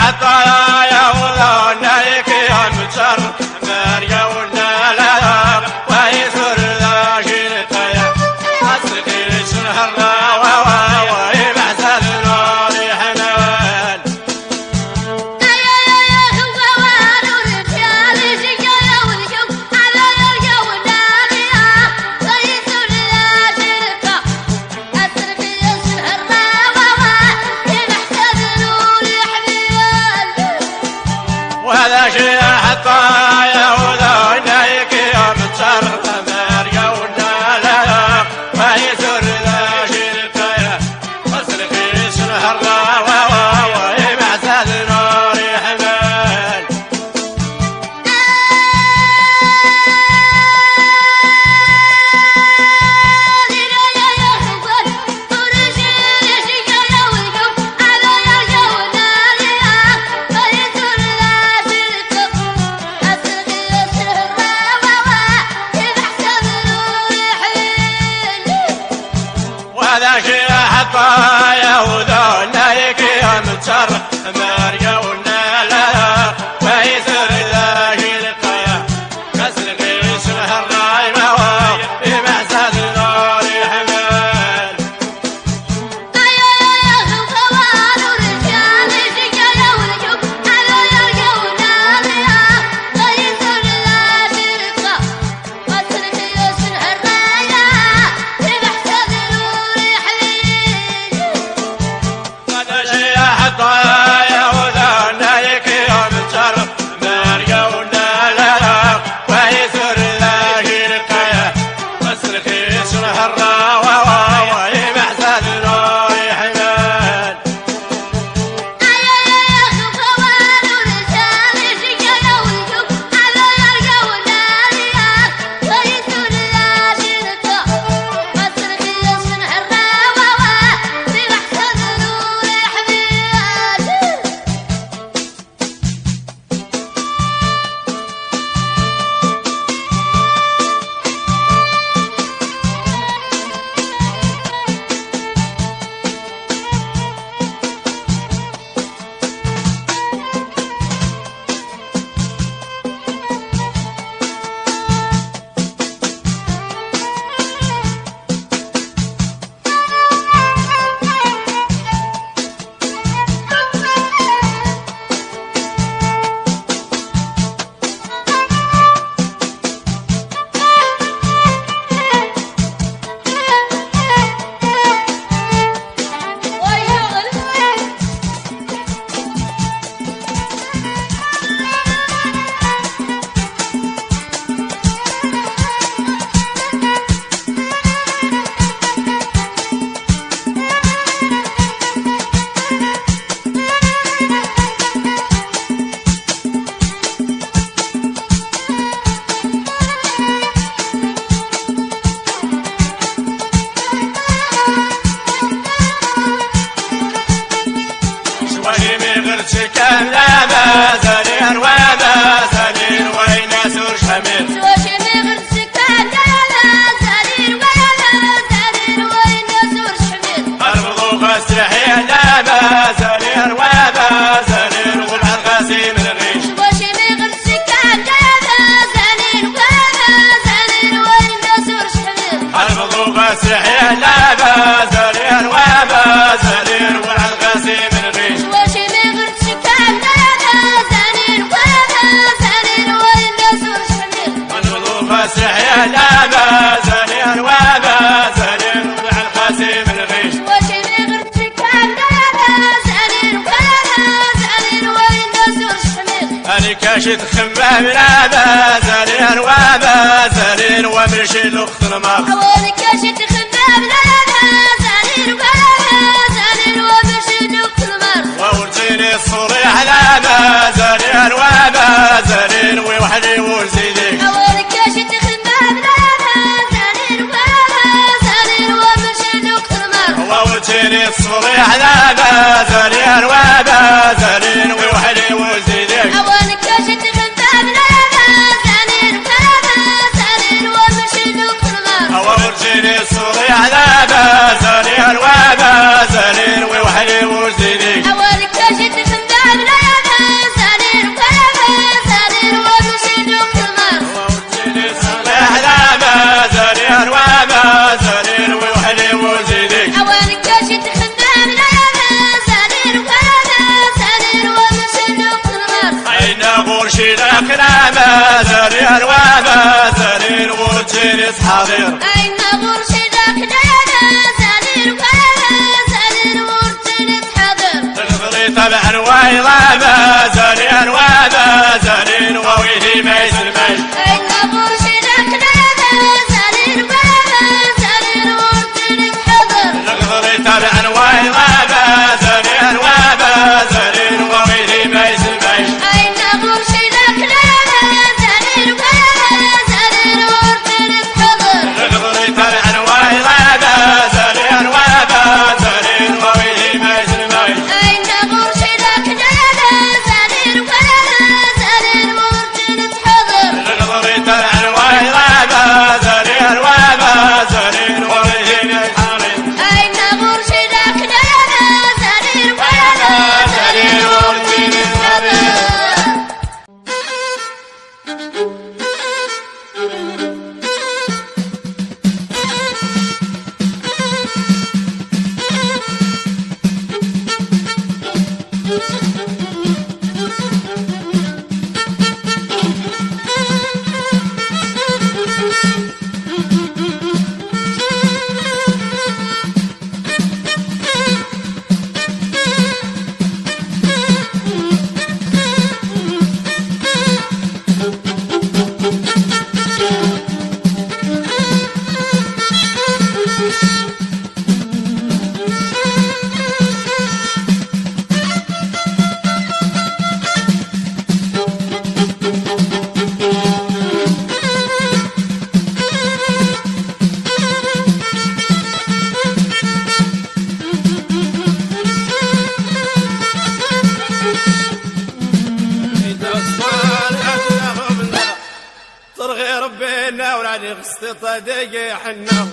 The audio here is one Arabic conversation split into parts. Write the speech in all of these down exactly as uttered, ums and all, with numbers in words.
كاشت خمام لا بازلين وبازلين ومرشي لخت المار حوالي كاشت خمام لا بازلين وبازلين ومرشي لخت المار وورجيني الصريح لا بازلين وبازلين ووحدي وزيدك حوالي كاشت خمام لا بازلين وبازلين ومرشي لخت المار وورجيني الصريح لا بازلين وبازلين ووحدي وزيدك حوالي كاشت خمام لا بازلين وبازلين ومرشي لخت المار وورجيني الصريح لا بازلين وبازلين ووحدي وزيدك حوالي كاشت خمام لا وما زالين وما زالين ورجيني حاضر أين مرشدك نانا زالين وما زالين ورجيني حاضر تغفري طبعا ويلا ما زالين وما زالين وويلي ما يسلمش أين مرشدك نانا زالين وما زالين ورجيني حاضر تغفري طبعا ويلا ما زالين وما زالين وويلي ما يسلمش أين مرشدك نانا زالين وما زالين ورجيني حاضر تغفري طبعا ويلا ما زالين وما زالين وويلي ما يسلمش أين مرشدك نانا زالين وما زالين ورجيني حاضر تغفري طبعا ويلا ما زالين وما زالين وويلي ما يسلمش أين مرشدك نانا زالين وما زالين ورجيني حاضر صرغي ربينا ولعلي غسطي طديقي حنا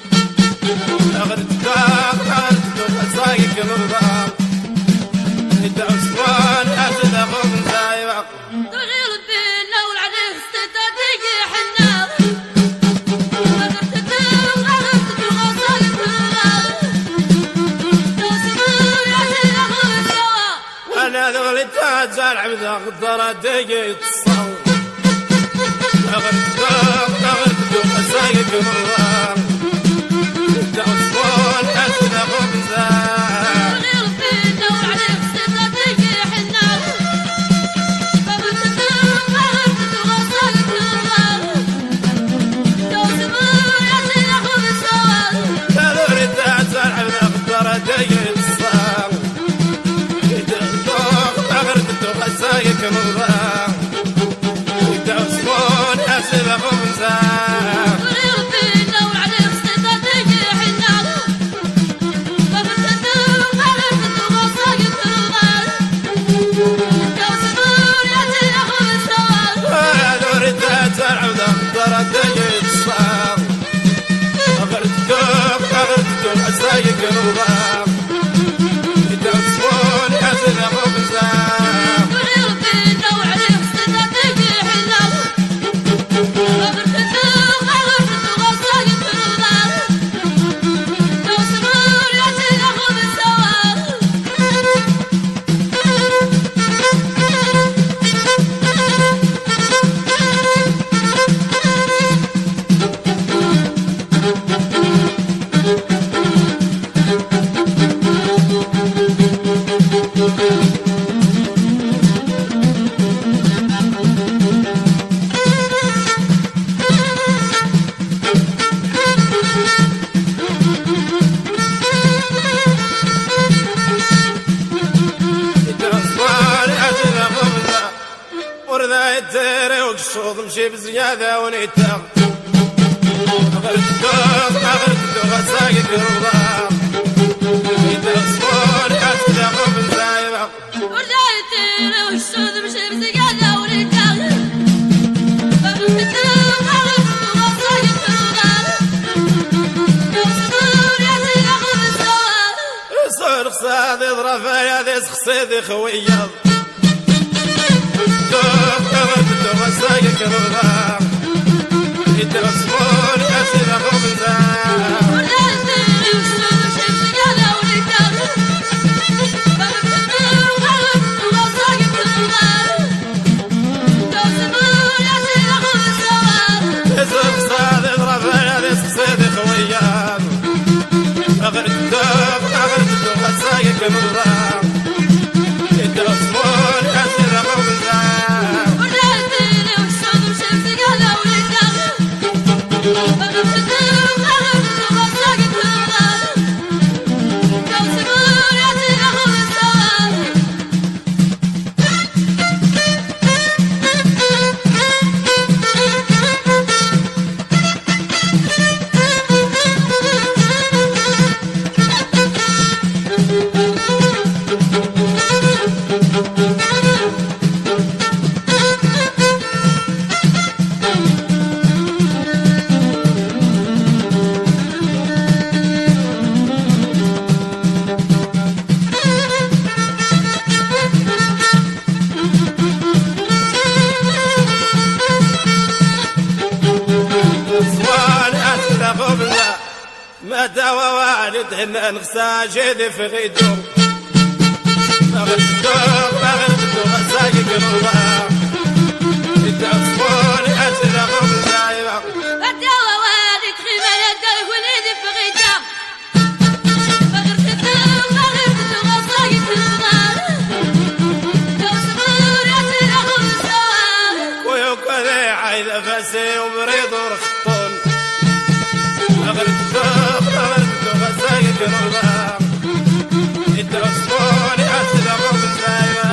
أغرد داق أغرد دوق أساقك مرضان إدعو سوان أخذ أخو من زايبق صرغي ربينا ولعلي غسطي طديقي حنا أغرد داق أغرد دوق أساقك مرضان إدعو سوان أخذ أخو من زايبق وأنا ذغلي تاج العبد أغدر أديقي تصور أغرد دوق أغرد دوق أساقك مرضان إدعو سوان أخذ أخو من زايبق صرغي ربينا ولعلي غسطي طديقي حنا أغرد داق أغرد دوق أساقك مرضان إدعو سوان أخذ أخو من زايبق ذغلي تاج العبد أغدر أديقي تصور إدعو دوق أغرد دوق أساقك مرضان إدعو سوان أخذ أخو من زايبق صرغي ربينا ولعلي غسطي طديقي حنا أغرد داق أغرد دوق أساقك مرضان إدعو سوان أخذ أخو من زايبق ذغلي تاج العبد أغدر أديقي تصور أغرد دوق أغرد دوق أساقك مرضان إدعو سوان أخذ أخو من زايبق صرغي ربينا ولعلي غسطي طديقي حنا أغرد داق أغرد دوق أساقك مرضان إدعو سوان أخذ أخو من ورذا يتيري وقشوط مشي بزيادة ونيتا أغرد دوق أغرد دوق أساقك مرضان إدعو سوان أخذ أخو من زايبق وردايتي والشوذ مشي بزيادة ونيتا أغرد دوق أغرد دوق أساقك مرضان إدعو سوان أخذ أخو من زايبق صور خصادي ضرب يا ذي سخصيدي خويا دوق أغرد دوق أساقك مرضان إدعو سوان أخذ أخو من زايبق وردايتي والشوذ مشي بزيادة ونيتا أغرد دوق أغرد دوق أساقك مرضان إدعو سوان غرد هنا نغسى جيدي في غيدو ما غردو ما غردو غساق قلوبا يتعصبوني أجل أغم الزايبة أتوا وادي تخيمة يدي وليدي في غيدا ما غردو ما غردو غساق قلوبا يتعصبوني أجل أغم الزايبة ويوكذي عايدة فاسي وبريض ورخطون ما غردو ما غردو غساق قلوبا يتعصبوني أجل أغم الزايبة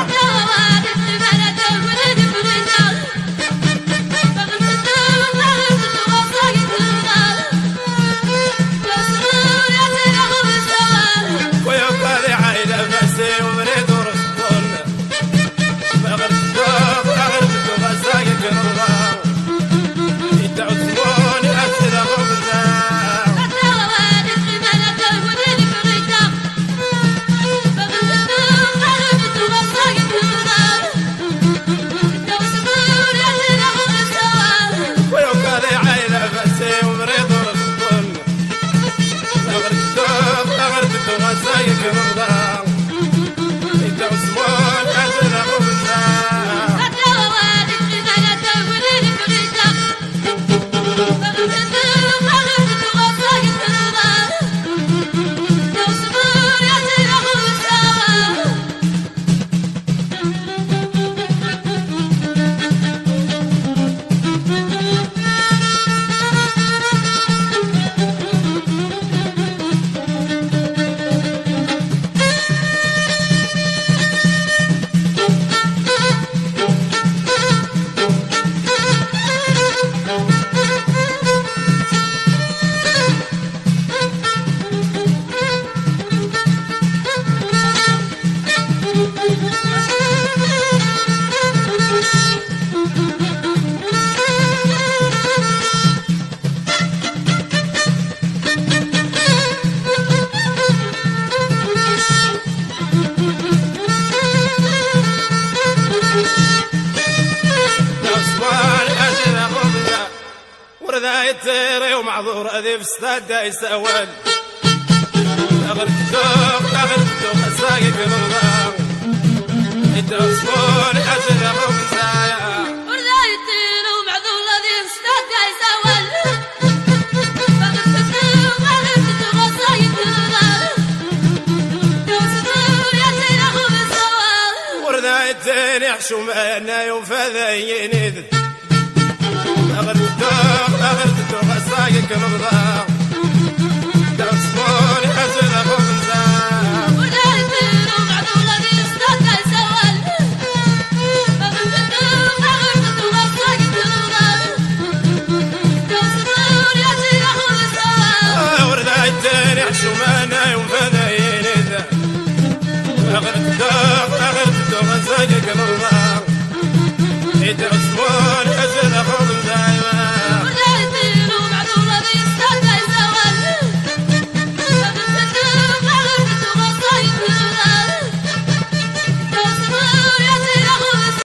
تيري ومعذور أذي في ستادة يسأول أغردو أغردو خساقي في الغرام يتوصفوني أجل أغم سايا ورذا يتيري ومعذور أذي في ستادة يسأول أغردو أغردو خساقي في الغرام يتوصفوني أجل أغم سايا ورذا يتيري حشومانا يوفاذيني أغردو أغردو غساقي كالغرام